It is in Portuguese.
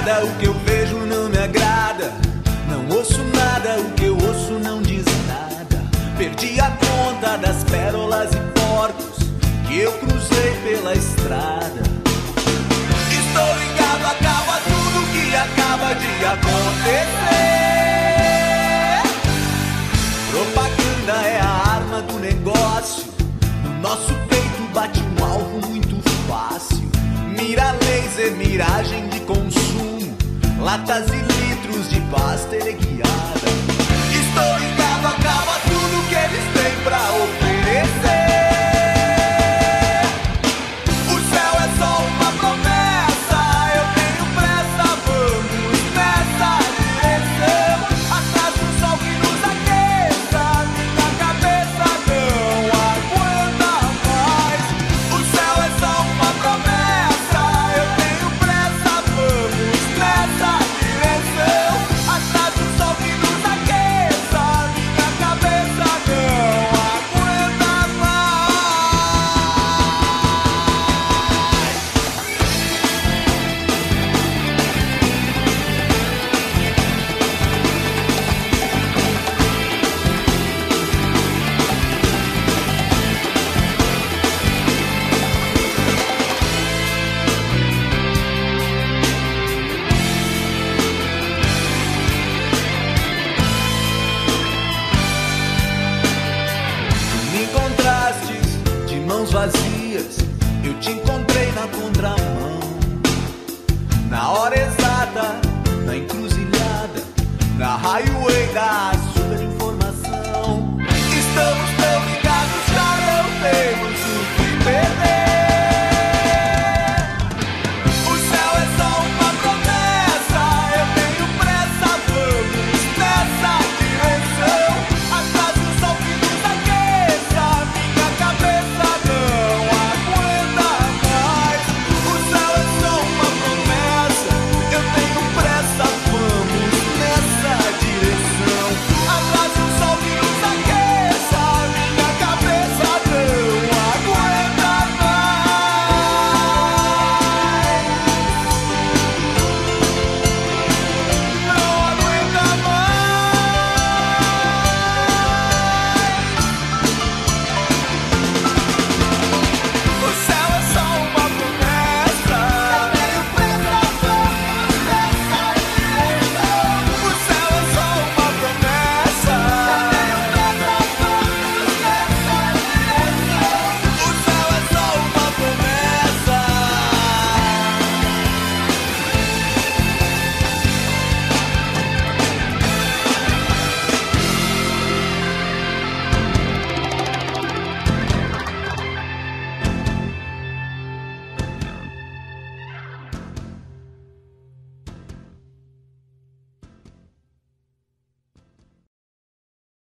nada, o que eu vejo não me agrada. Não ouço nada, o que eu ouço não diz nada. Perdi a conta das pérolas e porcos que eu cruzei pela estrada. Estou ligado, acaba tudo que acaba de acontecer. Propaganda é a arma do negócio. No nosso peito bate um alvo muito fácil. Mira laser, miragem de consumo, latas e litros de pasta guiada. Estou ligado, acaba tudo que eles têm pra oferecer. O céu é só uma promessa, eu tenho pressa, vamos nessa direção. Atrás do sol que nos aqueça, minha cabeça não aguenta mais. O céu é só uma promessa, eu tenho pressa, vamos nessa direção. Atrás do sol que nos aqueça, minha cabeça não aguenta Me encontrastes de mãos vazias, eu te encontrei na contramão. Na hora exata, na encruzilhada, na highway da